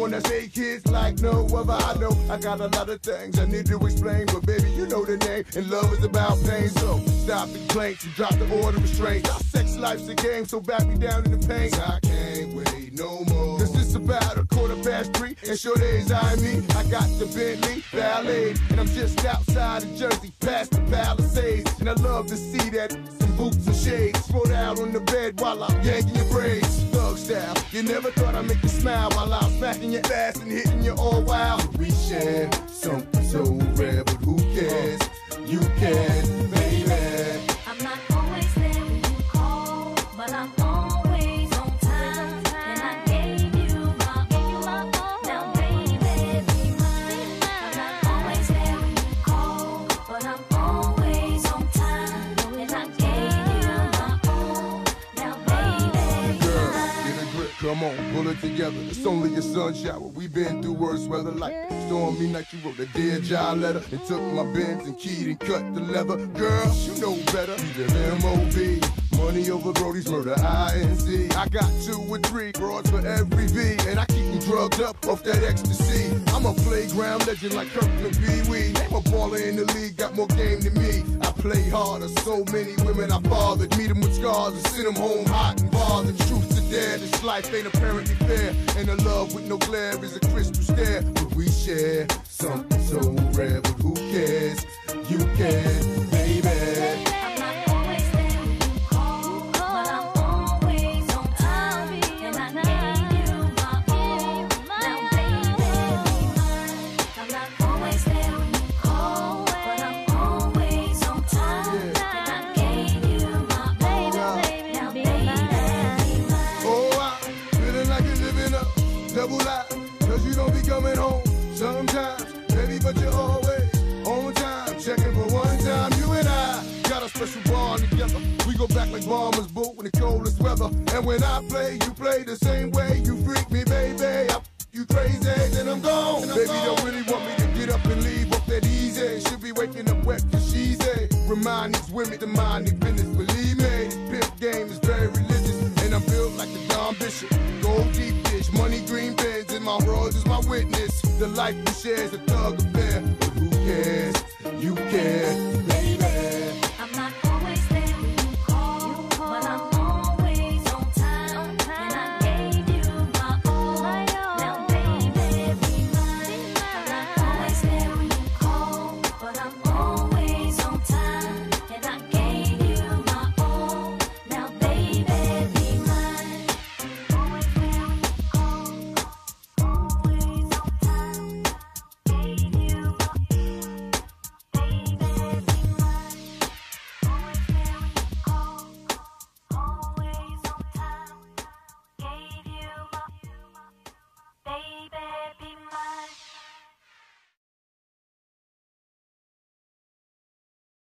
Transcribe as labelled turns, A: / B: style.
A: one that's made kids like no other. I know I got a lot of things I need to explain, but baby, you know the name, and love is about pain. So stop the complaints and drop the order of restraint. Our sex life's a game, so back me down in the pain. I can't wait no more, 'cause it's about 3:15, and sure days I mean, I got the Bentley Ballet, and I'm just outside of Jersey, past the Palisades, and I love to see that, some boots and shades, roll out on the bed while I'm yanking your braids, thug style, you never thought I'd make you smile, while I'm smacking your ass and hitting you all wild. We share something so rare, but who cares, you can, baby.
B: I'm not always there when you call, but I'm always on time, and I gave you my all. Now baby, be mine. I'm not always there when you call, but I'm always on time, and I gave you my all. Now baby, be
A: Girl,
B: mine.
A: get a grip, come on, pull it together. It's only a sun shower. We been through worse weather like stormy night. You wrote a Dear John letter and took my Benz and keyed and cut the leather. Girl, you know better. You the M.O.B. Money over Brody's murder, I.N.C. I got 2 or 3 broads for every V, and I keep them drugged up off that ecstasy. I'm a playground legend like Kirkland Pee Wee. Name a baller in the league, got more game than me. I play harder, so many women I fathered. Meet them with scars and send them home hot and bothered. Truth to dare, this life ain't apparently fair, and a love with no glare is a crystal stare. But we share something so rare, but who cares? You can, baby.
B: I'm not always there when you call, but I'm always on time, and I gave you my all. Now baby, be mine. I'm not always there when you call, but I'm always on time, and I gave you my all. Now baby, be mine.
A: Oh, I'm feeling like you're living a double life, 'cause you don't be coming home sometimes, baby, but you're always on time. Checking for one time, you and I got a special bond together. We go back like bombers, boo, in the coldest weather. And when I play, you play the same way. You freak me, baby. You crazy, then I'm gone. Baby, don't really want me to get up and leave off that easy. Should be waking up wet 'cause she's a. Remind these women to mind their business. Believe me, this pimp game is very religious, and I'm built like the Don Bishop. Gold deep dish, money green bins, and my world is my witness. The life we share is a thug affair, but who cares? You care.